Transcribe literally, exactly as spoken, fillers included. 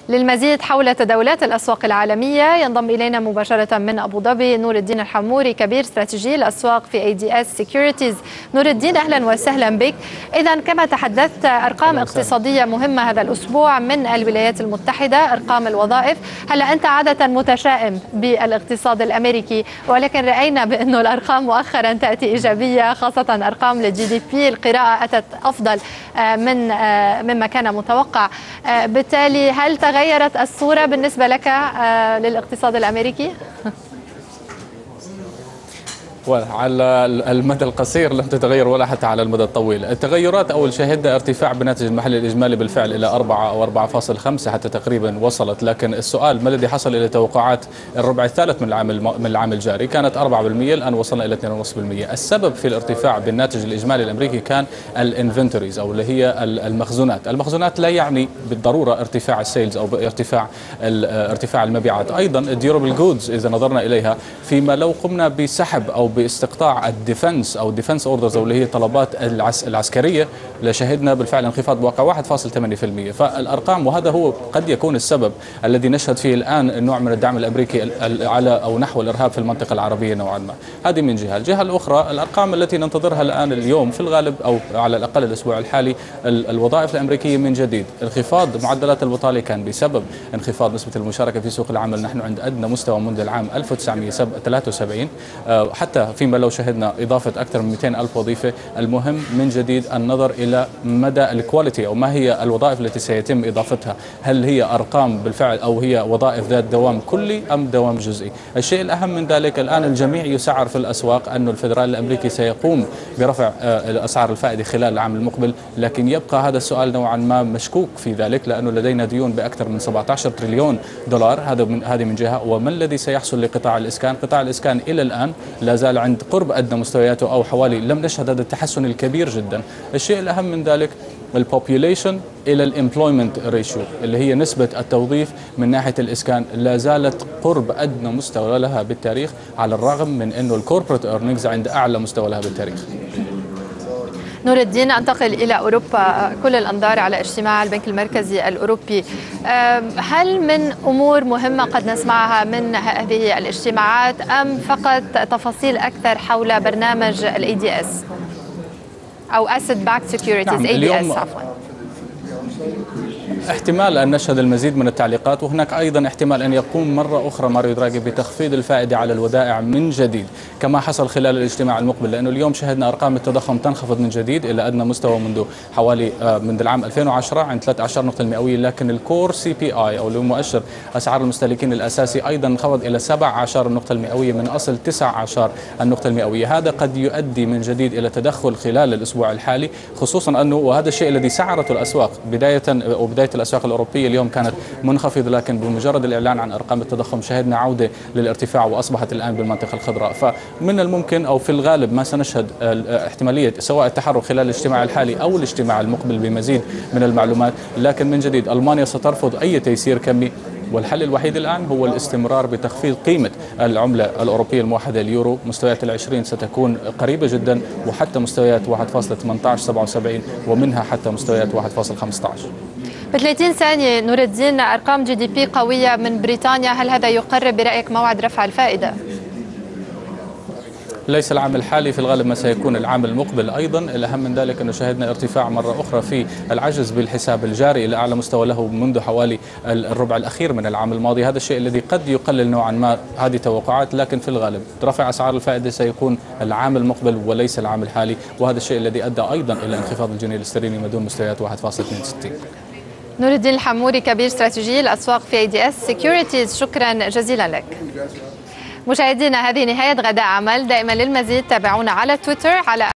للمزيد حول تداولات الأسواق العالمية ينضم إلينا مباشرة من أبو ظبي نور الدين الحموري كبير استراتيجي الأسواق في اي دي اس Securities. نور الدين أهلا وسهلا بك. إذا كما تحدثت أرقام اقتصادية مهمة هذا الأسبوع من الولايات المتحدة، أرقام الوظائف. هلا أنت عادة متشائم بالاقتصاد الأمريكي، ولكن رأينا بأنه الأرقام مؤخرا تأتي إيجابية، خاصة أرقام للجي دي بي. القراءة أتت أفضل من مما كان متوقع. بالتالي هل تغيرت الصورة بالنسبة لك للاقتصاد الأمريكي؟ وعلى المدى القصير لم تتغير ولا حتى على المدى الطويل. التغيرات أول شهدنا ارتفاع بالناتج المحلي الإجمالي بالفعل إلى أربعة أو أربعة فاصلة خمسة حتى تقريبا وصلت، لكن السؤال ما الذي حصل إلى توقعات الربع الثالث من العام من العام الجاري؟ كانت أربعة بالمئة، الآن وصلنا إلى اثنين فاصلة خمسة بالمئة. السبب في الارتفاع بالناتج الإجمالي الأمريكي كان الانفنتوريز أو اللي هي المخزونات. المخزونات لا يعني بالضرورة ارتفاع السيلز أو ارتفاع ارتفاع المبيعات، أيضا الديورابل جودز إذا نظرنا إليها، فيما لو قمنا بسحب أو باستقطاع الديفنس او الديفنس اوردرز او اللي هي طلبات العس العسكريه، لشهدنا بالفعل انخفاض بواقع واحد فاصلة ثمانية بالمئة. فالارقام، وهذا هو قد يكون السبب الذي نشهد فيه الان النوع من الدعم الامريكي على او نحو الارهاب في المنطقه العربيه نوعا ما. هذه من جهه، الجهه الاخرى الارقام التي ننتظرها الان اليوم في الغالب او على الاقل الاسبوع الحالي، الوظائف الامريكيه من جديد. انخفاض معدلات البطاله كان بسبب انخفاض نسبه المشاركه في سوق العمل، نحن عند ادنى مستوى منذ العام ألف وتسعمئة وثلاثة وسبعين، حتى فيما لو شهدنا إضافة أكثر من مئتين ألف وظيفة. المهم من جديد النظر إلى مدى الكواليتي أو ما هي الوظائف التي سيتم إضافتها، هل هي أرقام بالفعل أو هي وظائف ذات دوام كلي أم دوام جزئي. الشيء الأهم من ذلك، الآن الجميع يسعر في الأسواق أن الفدرالي الأمريكي سيقوم برفع أسعار الفائدة خلال العام المقبل، لكن يبقى هذا السؤال نوعا ما مشكوك في ذلك، لأنه لدينا ديون بأكثر من سبعة عشر تريليون دولار. هذا من هذه من جهة. وما الذي سيحصل لقطاع الإسكان؟ قطاع الإسكان إلى الآن لا زال عند قرب أدنى مستوياته أو حوالي، لم نشهد هذا التحسن الكبير جدا. الشيء الأهم من ذلك البوبيوليشن إلى الامبلويمنت ريشيو اللي هي نسبة التوظيف من ناحية الإسكان لا زالت قرب أدنى مستوى لها بالتاريخ، على الرغم من أنه الكوربريت ايرنينجز عند أعلى مستوى لها بالتاريخ. نور الدين، أنتقل إلى أوروبا. كل الأنظار على اجتماع البنك المركزي الأوروبي. هل من أمور مهمة قد نسمعها من هذه الاجتماعات أم فقط تفاصيل أكثر حول برنامج ال إيه دي إس أو Asset Backed Securities؟ نعم، إيه دي إس عفوا. احتمال أن نشهد المزيد من التعليقات، وهناك أيضا احتمال أن يقوم مرة أخرى ماريو دراغي بتخفيض الفائدة على الودائع من جديد كما حصل خلال الاجتماع المقبل، لأنه اليوم شهدنا أرقام التضخم تنخفض من جديد إلى أدنى مستوى منذ حوالي منذ العام ألفين وعشرة عند ثلاثة عشر نقطة مئوية، لكن الكور سي بي آي أو اللي هو مؤشر أسعار المستهلكين الأساسي أيضا انخفض إلى سبعة عشر نقطة المئوية من أصل تسعة عشر النقطة المئوية. هذا قد يؤدي من جديد إلى تدخل خلال الأسبوع الحالي، خصوصا أنه وهذا الشيء الذي سعرته الأسواق بداية وبداية الأسواق الأوروبية اليوم كانت منخفضة، لكن بمجرد الإعلان عن أرقام التضخم شهدنا عودة للارتفاع وأصبحت الآن بالمنطقة الخضراء. فمن الممكن أو في الغالب ما سنشهد احتمالية سواء التحرك خلال الاجتماع الحالي أو الاجتماع المقبل بمزيد من المعلومات، لكن من جديد ألمانيا سترفض أي تيسير كمي، والحل الوحيد الآن هو الاستمرار بتخفيض قيمة العملة الأوروبية الموحدة اليورو. مستويات العشرين ستكون قريبة جدا، وحتى مستويات واحد فاصلة ثمانية عشر سبعة وسبعين، ومنها حتى مستويات واحد فاصلة خمسة عشر. ب ثلاثين ثانية نور الدين، أرقام جي دي بي قوية من بريطانيا، هل هذا يقرب برأيك موعد رفع الفائدة؟ ليس العام الحالي، في الغالب ما سيكون العام المقبل أيضا. الأهم من ذلك أنه شهدنا ارتفاع مرة أخرى في العجز بالحساب الجاري إلى أعلى مستوى له منذ حوالي الربع الأخير من العام الماضي. هذا الشيء الذي قد يقلل نوعا ما هذه توقعات، لكن في الغالب رفع أسعار الفائدة سيكون العام المقبل وليس العام الحالي، وهذا الشيء الذي أدى أيضا إلى انخفاض الجنيه الاسترليني ما دون مستويات واحد فاصلة اثنين وستين. نور الدين الحموري كبير استراتيجي الأسواق في اي دي اس Securities، شكرا جزيلا لك. مشاهدينا، هذه نهاية غداء عمل. دائما للمزيد تابعونا على تويتر على